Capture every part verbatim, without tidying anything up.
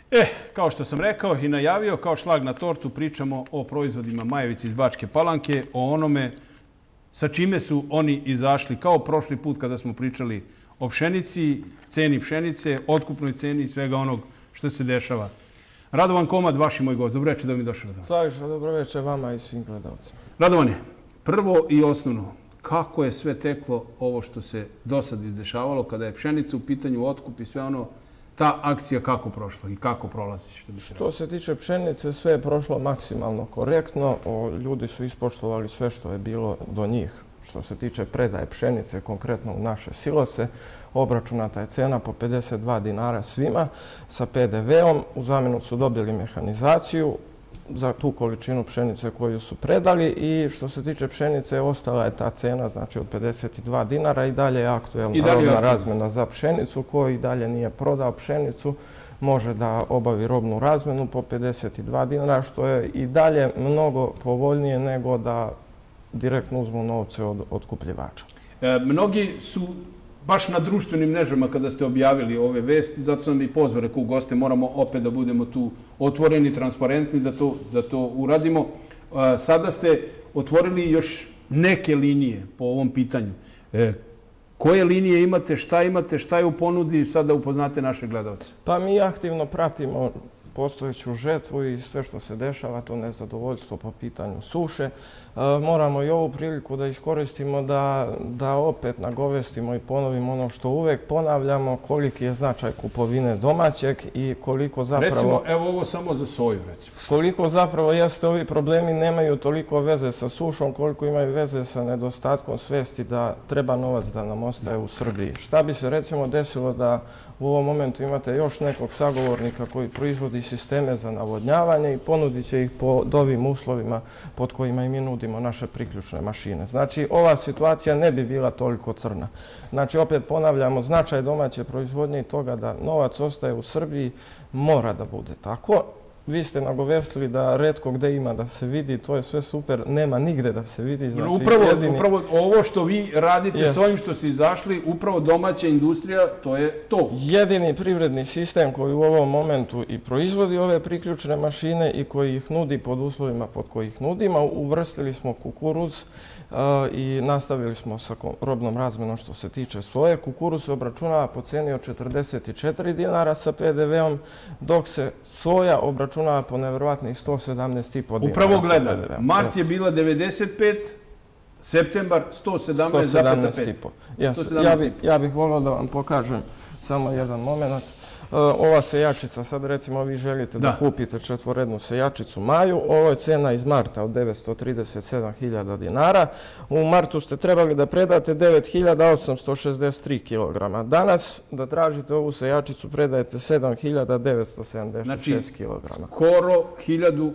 E, kao što sam rekao i najavio, kao šlag na tortu pričamo o proizvodima Majevice iz Bačke Palanke, o onome sa čime su oni izašli kao prošli put kada smo pričali o pšenici, ceni pšenice, otkupnoj ceni i svega onog što se dešava. Radovan Komad, vaš i moj gost. Dobro večer da mi došao. Slaviša, dobro večer vama i svim gledalcima. Radovane, prvo i osnovno, kako je sve teklo ovo što se do sad izdešavalo kada je pšenica u pitanju, otkup i sve ono, ta akcija kako prošla i kako prolazi? Što, bi se što se tiče pšenice, sve je prošlo maksimalno korektno. O, ljudi su ispoštovali sve što je bilo do njih. Što se tiče predaje pšenice, konkretno u naše silose, obračunata je cena po pedeset dva dinara svima sa pe de veom. U zamjenu su dobili mehanizaciju za tu količinu pšenice koju su predali i što se tiče pšenice, ostala je ta cena, znači od pedeset dva dinara i dalje je aktuelna robna razmjena za pšenicu. Koji dalje nije prodao pšenicu može da obavi robnu razmjenu po pedeset dva dinara, što je i dalje mnogo povoljnije nego da direktno uzmu novce od otkupljivača. E, mnogi su baš na društvenim mrežama kada ste objavili ove vesti, zato sam i pozvao, rekao, goste, moramo opet da budemo tu otvoreni, transparentni, da to, da to uradimo. E, sada ste otvorili još neke linije po ovom pitanju. E, koje linije imate, šta imate, šta je u ponudi, sad da upoznate naše gledalce? Pa mi aktivno pratimo postojeću žetvu i sve što se dešava, to nezadovoljstvo po pitanju suše. Moramo i ovu priliku da iskoristimo da, da opet nagovestimo i ponovimo ono što uvek ponavljamo, koliki je značaj kupovine domaćeg i koliko zapravo... Recimo, evo ovo samo za soju, recimo. Koliko zapravo jeste ovi problemi nemaju toliko veze sa sušom, koliko imaju veze sa nedostatkom svesti da treba novac da nam ostaje u Srbiji. Šta bi se recimo desilo da u ovom momentu imate još nekog sagovornika koji proizvodi sisteme za navodnjavanje i ponudit će ih pod ovim uslovima pod kojima i mi nudimo naše priključne mašine. Znači, ova situacija ne bi bila toliko crna. Znači, opet ponavljamo, značaj domaće proizvodnje i toga da novac ostaje u Srbiji mora da bude tako. Vi ste nagovestili da retko gde ima da se vidi, to je sve super, nema nigde da se vidi. Znači, upravo, jedini... upravo ovo što vi radite yes. s ovim što ste izašli, upravo domaća industrija, to je to. Jedini privredni sistem koji u ovom momentu i proizvodi ove priključne mašine i koji ih nudi pod uslovima pod kojih nudimo, uvrstili smo kukuruz uh, i nastavili smo sa robnom razmenom što se tiče soje. Kukuruz se obračunava po ceni od četrdeset četiri dinara sa pe de veom, dok se soja obračunava po nevjerovatnih sto sedamnaest i po dinara. Upravo gledam, mart je bila devedeset pet, septembar sto sedamnaest zarez pet. Ja bih ja bih volio da vam pokažem samo jedan moment. Ova sejačica, sad recimo vi želite da kupite četvorednu sejačicu Maju, ovo je cena iz marta od devetsto trideset sedam hiljada dinara. U martu ste trebali da predate devet hiljada osamsto šezdeset tri kilograma. Danas da tražite ovu sejačicu predajete sedam hiljada devetsto sedamdeset šest kilograma. Znači, skoro hiljadu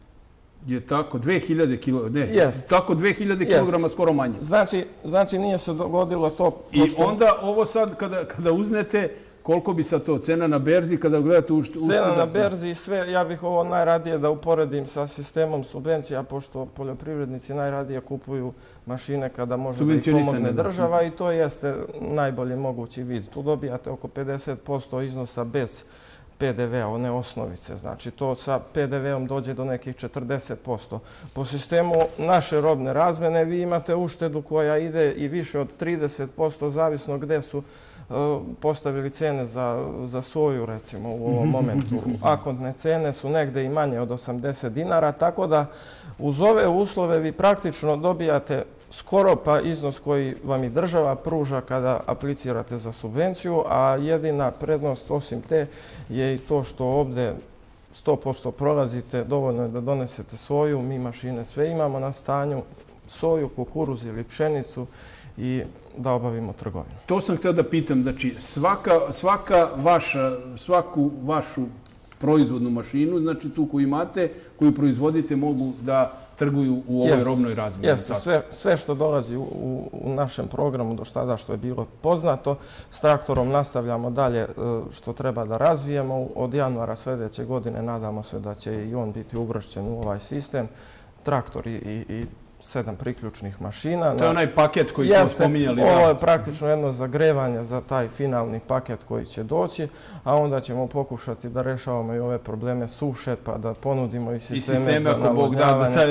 je tako, dve hiljade kilograma, ne, yes. tako dve hiljade kilograma yes. skoro manje. Znači, znači nije se dogodilo to... Pošto... I onda ovo sad kada, kada uznete, koliko bi sad to cena na berzi kada gledate u što... Cena na berzi i sve, ja bih ovo najradije da uporedim sa sistemom subvencija, pošto poljoprivrednici najradije kupuju mašine kada može da ih pomogne država i to jeste najbolji mogući vid. Tu dobijate oko pedeset posto iznosa bez pe de vea, one osnovice. Znači, to sa pe de veom dođe do nekih četrdeset posto. Po sistemu naše robne razmene vi imate uštedu koja ide i više od trideset posto, zavisno gde su postavili cene za, za soju, recimo, u ovom momentu. Akontne cene su negde i manje od osamdeset dinara, tako da uz ove uslove vi praktično dobijate skoro pa iznos koji vam i država pruža kada aplicirate za subvenciju, a jedina prednost osim te je i to što ovde sto posto prolazite, dovoljno je da donesete soju, mi mašine sve imamo na stanju, soju, kukuruz ili pšenicu i da obavimo trgovinu. To sam htio da pitam, znači svaka, svaka vaša, svaku vašu proizvodnu mašinu, znači tu koju imate, koju proizvodite, mogu da trguju u ovoj yes. robnoj razmjeni. Jeste, sve, sve što dolazi u, u, u našem programu do sada što je bilo poznato, s traktorom nastavljamo dalje što treba da razvijemo. Od januara sljedeće godine nadamo se da će i on biti uvršćen u ovaj sistem. Traktor i, i, i sedam priključnih mašina. To je onaj paket koji smo spominjali. Ovo je praktično jedno zagrevanje za taj finalni paket koji će doći, a onda ćemo pokušati da rešavamo i ove probleme suše, pa da ponudimo i sisteme za navodnjavanje.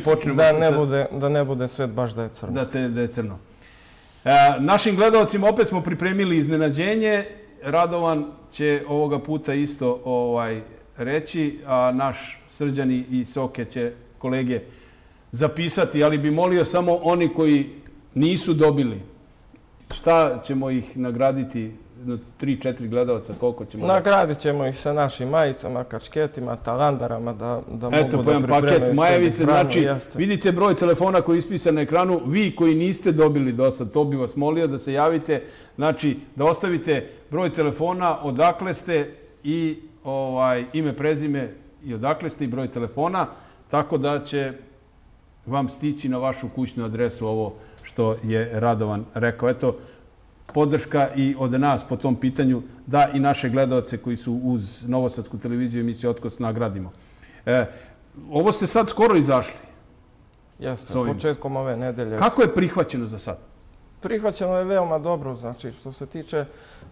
Da ne bude sve baš da je crno. Da je crno. Našim gledalcima opet smo pripremili iznenađenje. Radovan će ovoga puta isto reći, a naš Srđan i Soke će kolege zapisati, ali bi molio samo oni koji nisu dobili. Šta ćemo ih nagraditi? tri četiri gledalca, koliko ćemo? Nagradit ćemo ih sa našim majicama, kačketima, talandarama, da mogu da pripremaju. Eto, pojem paket majevice, znači vidite broj telefona koji je ispisan na ekranu. Vi koji niste dobili do sad, to bi vas molio da se javite, znači da ostavite broj telefona, odakle ste i ime, prezime i odakle ste i broj telefona, tako da će vam stići na vašu kućnu adresu ovo što je Radovan rekao. Eto, podrška i od nas po tom pitanju da i naše gledalce koji su uz Novosadsku televiziju emisiju Otkos nagradimo. Ovo ste sad skoro izašli. Jeste, početkom ove nedelje. Kako je prihvaćeno za sad? Prihvaćeno je veoma dobro, znači što se tiče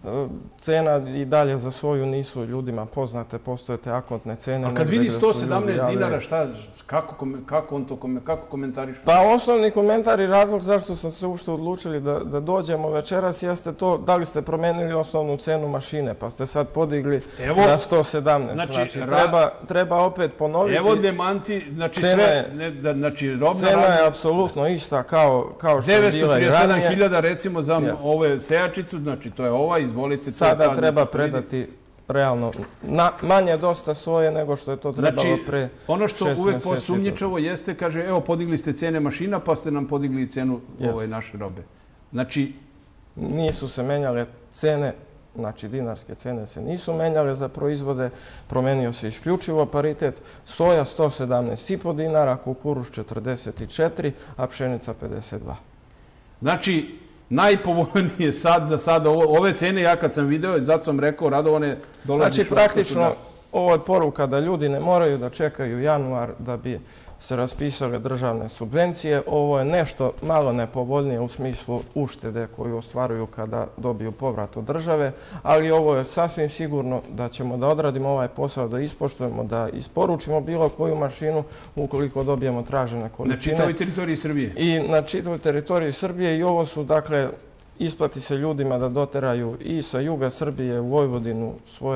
cena i dalje za svoju nisu ljudima poznate, postoje te akontne cene. A kad vidi sto sedamnaest dinara, šta, kako on to komentariše? Pa osnovni komentar i razlog zašto sam se uopšte odlučili da dođemo večeras jeste to da li ste promenili osnovnu cenu mašine, pa ste sad podigli na sto sedamnaest. Znači treba opet ponoviti. Evo demanti, znači sve, znači robna radnja. Cena je apsolutno ista kao što je bila i ranije. hiljada recimo za ovu sejačicu, znači to je ova, izvolite. Sada treba predati realno manje dosta soje nego što je to trebalo pre šest meseci. Ono što uvek posumnjičavo jeste, kaže, evo podigli ste cene mašina pa ste nam podigli i cenu naše robe. Znači... Nisu se menjale cene, znači dinarske cene se nisu menjale za proizvode, promenio se isključivo paritet, soja sto sedamnaest i po dinara, kukuruz četrdeset četiri, a pšenica pedeset dva. Znači, najpovoljnije sad za sada, ove cene, ja kad sam video, zato sam rekao, Radovane, dolaziš... Znači, praktično, ovo je poruka da ljudi ne moraju da čekaju januar da bi se raspisale državne subvencije. Ovo je nešto malo nepovoljnije u smislu uštede koju ostvaruju kada dobiju povrat od države, ali ovo je sasvim sigurno da ćemo da odradimo ovaj posao, da ispoštujemo, da isporučimo bilo koju mašinu ukoliko dobijemo tražene količine. Na čitavoj teritoriji Srbije? I na čitavoj teritoriji Srbije i ovo su, dakle, isplati se ljudima da doteraju i sa juga Srbije u Vojvodinu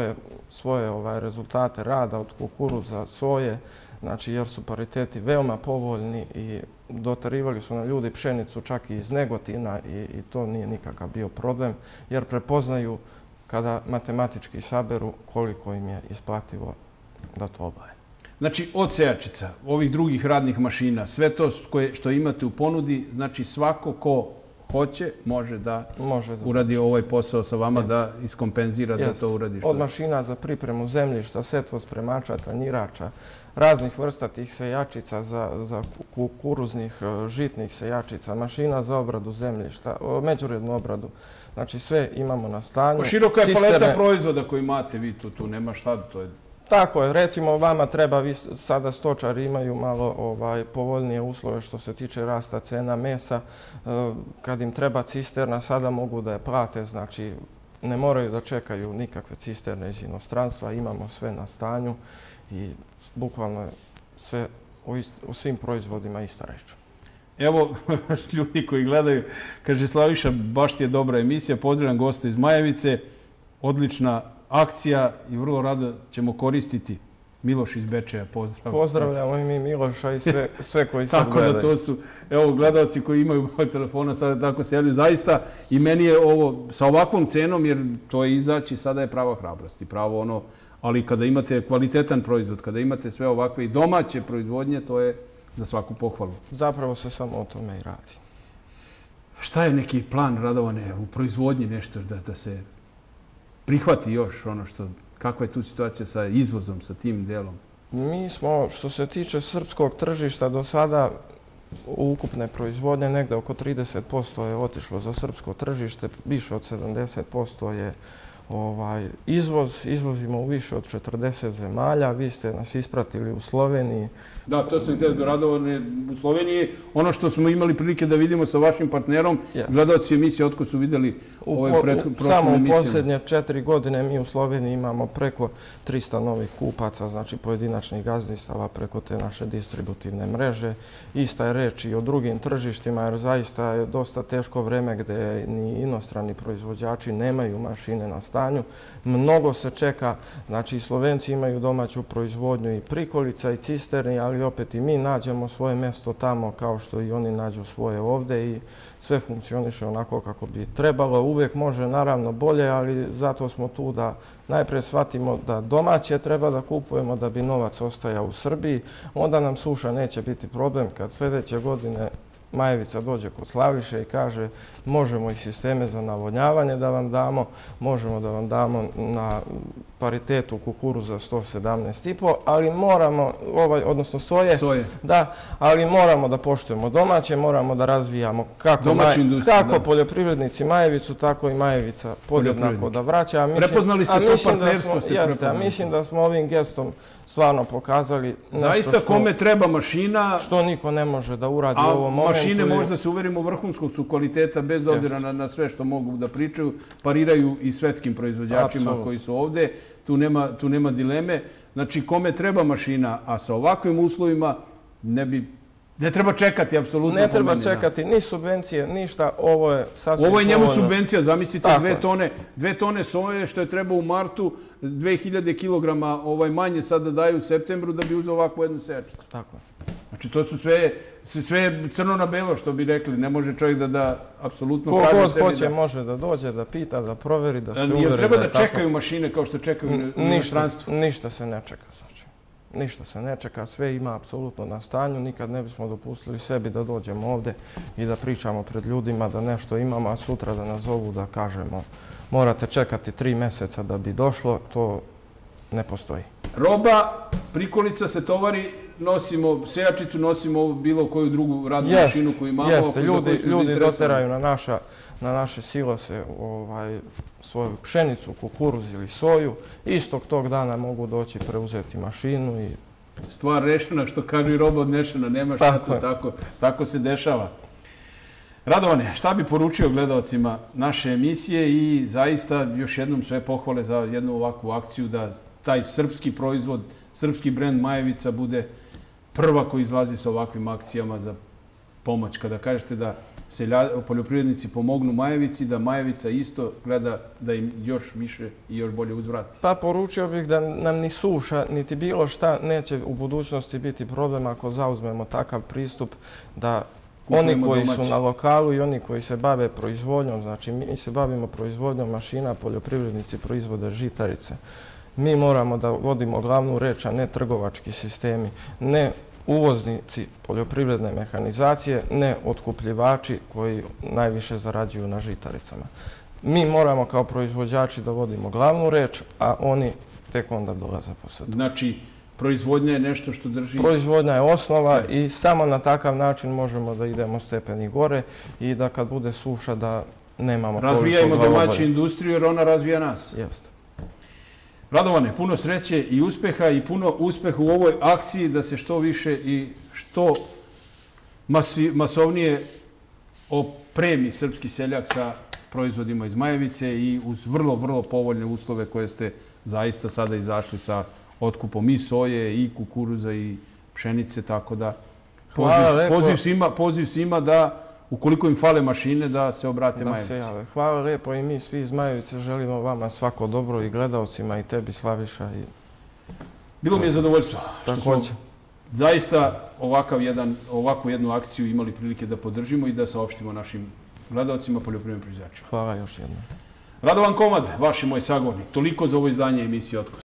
svoje rezultate rada od kukuruza, soje, znači jer su pariteti veoma povoljni i doterivali su na ljudi pšenicu čak i iz Negotina i to nije nikakav bio problem jer prepoznaju kada matematički saberu koliko im je isplativo da to obave. Znači od sejačica, ovih drugih radnih mašina, sve to što imate u ponudi, znači svako ko hoće može da uradi ovaj posao sa vama, da iskompenzira da to uradi. Od mašina za pripremu zemljišta, setvospremača, tanjirača, raznih vrsta tih sejačica za kukuruznih, žitnih sejačica, mašina za obradu zemljišta, međurednu obradu. Znači sve imamo na stanju. Široka je paleta proizvoda koji imate vi tu, tu nema šta, to je... Tako je, recimo vama treba, sada stočari imaju malo povoljnije uslove što se tiče rasta cena mesa. Kad im treba cisterna, sada mogu da je plate, znači ne moraju da čekaju nikakve cisterne iz inostranstva, imamo sve na stanju i bukvalno je sve u svim proizvodima ista reč. Evo, ljudi koji gledaju, kaže Slaviša, baš ti je dobra emisija, pozdravljam gosta iz Majevice, odlična akcija i vrlo rado ćemo koristiti. Miloš iz Bečeja, pozdrav. Pozdravljamo i mi Miloša i sve koji sad gledaju. Tako da to su, evo, gledalci koji imaju broj telefona, sada tako se javljaju. Zaista i meni je ovo sa ovakvom cenom, jer to je izaći, sada je prava hrabrost i pravo ono, ali kada imate kvalitetan proizvod, kada imate sve ovakve i domaće proizvodnje, to je za svaku pohvalu. Zapravo se samo o tome i radi. Šta je neki plan, Radovane, u proizvodnji nešto da se prihvati još ono što, kakva je tu situacija sa izvozom, sa tim delom? Mi smo, što se tiče srpskog tržišta, do sada u ukupne proizvodnje negde oko trideset posto je otišlo za srpsko tržište, više od sedamdeset posto je izvoz. Izvozimo u više od četrdeset zemalja. Vi ste nas ispratili u Sloveniji. Da, to sam htio, Radovane, u Sloveniji. Ono što smo imali prilike da vidimo sa vašim partnerom, gledalci emisije Otko su vidjeli ove prošle emisije. Samo u posljednje četiri godine mi u Sloveniji imamo preko trista novih kupaca, znači pojedinačnih gazdinstava preko te naše distributivne mreže. Ista je reč i o drugim tržištima, jer zaista je dosta teško vreme gdje ni inostrani proizvođači nemaju mašine na stanju. Mnogo se čeka, znači Slovenci imaju domaću proizvodnju i prikolica i cisterni, ali opet i mi nađemo svoje mjesto tamo kao što i oni nađu svoje ovdje i sve funkcioniše onako kako bi trebalo. Uvijek može naravno bolje, ali zato smo tu da najprije shvatimo da domaće treba da kupujemo da bi novac ostajao u Srbiji. Onda nam suša neće biti problem kad sljedeće godine Majevica dođe kod Slaviše i kaže možemo i sisteme za navodnjavanje da vam damo, možemo da vam damo na paritetu kukuruza sto sedamnaest i po, ali moramo, ovaj, odnosno soje, soje, da, ali moramo da poštujemo domaće, moramo da razvijamo kako, maj, kako poljoprivrednici Majevicu, tako i Majevica podjednako da vraća. A mislim, prepoznali ste a to partnerstvo? Ste jeste, a mislim da smo ovim gestom stvarno pokazali zaista što, kome treba mašina, što niko ne može da uradi u ovom momentu. A mašine možda se uverimo vrhunskog su kvaliteta, bez obzira na, na sve što mogu da pričaju, pariraju i svetskim proizvođačima Absolut. Koji su ovde. Tu nema, tu nema dileme. Znači, kome treba mašina, a sa ovakvim uslovima ne bi... Ne treba čekati, apsolutno. Ne treba čekati ni subvencije, ništa. Ovo je sasvim... Ovo je njemu subvencija. Zamislite dve tone, dve tone soje što je treba u martu, dve hiljade kilograma ovaj, manje sada daju u septembru da bi uzeo ovakvu jednu sečicu. Tako je. Znači, to su sve, sve crno na belo, što bi rekli. Ne može čovjek da, da apsolutno kaže sebi da... Ko god hoće može da dođe, da pita, da proveri, da se uveri. Jel treba da, da čekaju tako... mašine kao što čekaju u inostranstvu? Ništa se ne čeka, znači. Ništa se ne čeka, sve ima apsolutno na stanju. Nikad ne bismo dopustili sebi da dođemo ovde i da pričamo pred ljudima da nešto imamo, a sutra da nas zovu da kažemo morate čekati tri mjeseca da bi došlo, to ne postoji. Roba, prikolica se tovari, nosimo sejačicu, nosimo bilo koju drugu radnu jest, mašinu koju imamo. Jeste, ljudi, ljudi doteraju na, naša, na naše silose ovaj, svoju pšenicu, kukuruz ili soju. Istog tog dana mogu doći preuzeti mašinu i... Stvar rešena, što kaže roba odnešena, nema šta tako, tako, tako se dešava. Radovane, šta bi poručio gledalcima naše emisije i zaista još jednom sve pohvale za jednu ovakvu akciju da taj srpski proizvod, srpski brend Majevica bude prva koji izlazi sa ovakvim akcijama za pomoć. Kada kažete da selja, poljoprivrednici pomognu Majevici, da Majevica isto gleda da im još više i još bolje uzvrati. Pa poručio bih da nam ni suša, niti bilo šta neće u budućnosti biti problem ako zauzmemo takav pristup da oni koji su na lokalu i oni koji se bave proizvodnjom, znači mi se bavimo proizvodnjom mašina, poljoprivrednici proizvode žitarice. Mi moramo da vodimo glavnu reč, a ne trgovački sistemi, ne uvoznici poljoprivredne mehanizacije, ne otkupljivači koji najviše zarađuju na žitaricama. Mi moramo kao proizvođači da vodimo glavnu reč, a oni tek onda dolaze po sedu. Znači, proizvodnja je nešto što drži... Proizvodnja je osnova sve. I samo na takav način možemo da idemo stepeni gore i da kad bude suša da nemamo toliko glavobolje. Razvijajmo domaću industriju jer ona razvija nas. Jeste. Radovane, puno sreće i uspeha i puno uspeha u ovoj akciji da se što više i što masi, masovnije opremi srpski seljak sa proizvodima iz Majevice i uz vrlo, vrlo povoljne uslove koje ste zaista sada izašli sa otkupom i soje, i kukuruza, i pšenice, tako da poziv, poziv, svima, poziv svima da ukoliko im fale mašine, da se obrate Majevici. Hvala lijepo i mi svi iz Majevice želimo vama svako dobro i gledalcima i tebi, Slaviša. I... Bilo mi je zadovoljstvo što smo zaista ovakav jedan, ovakvu jednu akciju imali prilike da podržimo i da saopštimo našim gledalcima, poljoprivrednim proizvođačima. Hvala još jednom. Radovan Komad, vaš i moj sagovornik. Toliko za ovo izdanje emisije Otko.